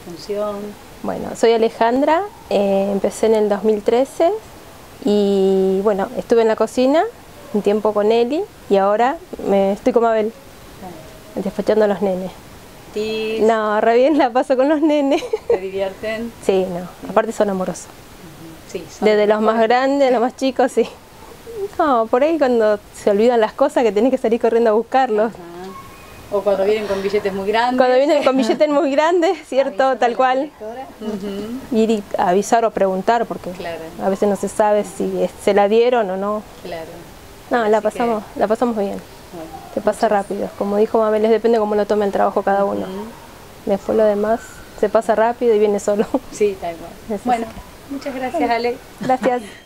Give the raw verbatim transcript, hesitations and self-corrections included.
función? Bueno, soy Alejandra, eh, empecé en el dos mil trece y bueno, estuve en la cocina un tiempo con Eli y ahora me estoy con Mabel, ah. despachando a los nenes. ¿Tis? No, re bien la paso con los nenes. ¿Se divierten? Sí, no, aparte son amorosos. Uh-huh. Sí, son desde los más grandes, los más chicos, sí. No, por ahí cuando se olvidan las cosas que tenés que salir corriendo a buscarlos. Uh-huh. O cuando vienen con billetes muy grandes. Cuando vienen con billetes muy grandes, ¿cierto? Tal cual. Uh-huh. Ir a avisar o preguntar, porque claro. a veces no se sabe si se la dieron o no. Claro. No, la pasamos, que... la pasamos bien. Bueno, se pasa rápido. Como dijo Mabel, les depende cómo lo tome el trabajo cada uno. Uh-huh. Después lo demás se pasa rápido y viene solo. Sí, tal cual. Bueno, muchas gracias, Ale. Gracias.